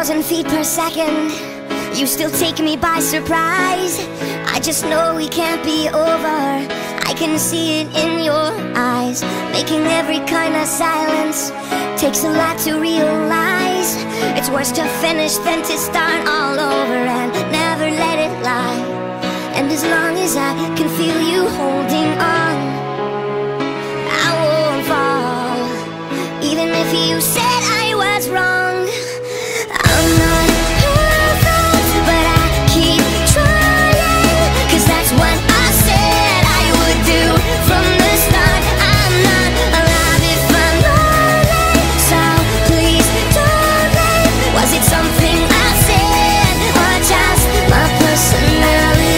1,000 feet per second, you still take me by surprise. I just know we can't be over, I can see it in your eyes. Making every kind of silence takes a lot to realize. It's worse to finish than to start all over and never let it lie. And as long as I can feel you holding on, I won't fall. Even if you said I was wrong, I'm not perfect, but I keep trying, 'cause that's what I said I would do from the start. I'm not alive if I'm lonely, so please don't leave. Was it something I said, or just my personality?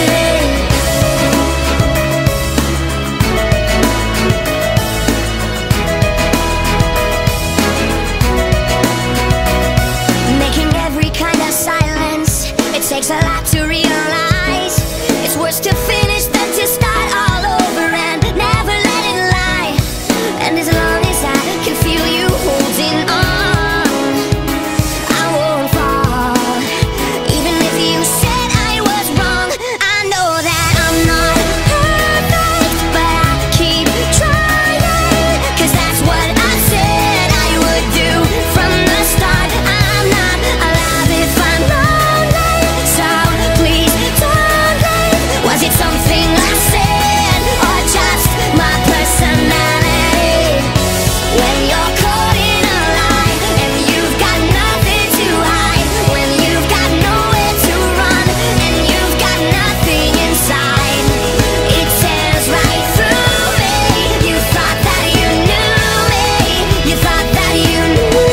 Takes a lot to realize. It's worse to finish than to start all over and never let it lie. And as long as I can feel you holding on, I won't fall. Even if you said I was wrong, I know that I'm not perfect, but I keep trying, 'cause that's what I said I would do from the start. I'm not alive if I'm lonely, so please don't leave. Was it something I said, or just my personality? When you're caught in a lie and you've got nothing to hide, when you've got nowhere to run and you've got nothing inside, it tears right through me. You thought that you knew me, you thought that you knew.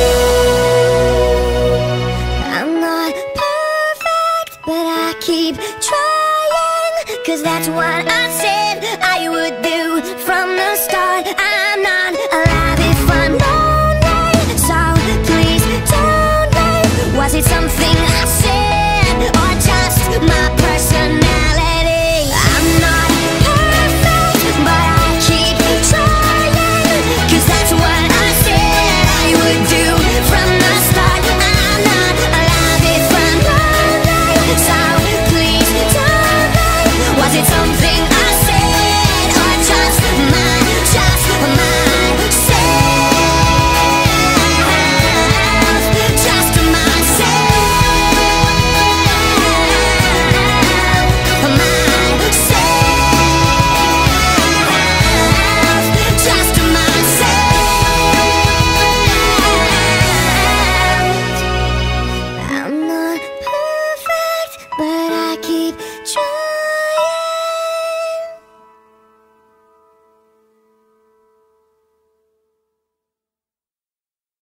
I'm not perfect, but I keep trying, 'cause that's what I said I would do from the start. I'm not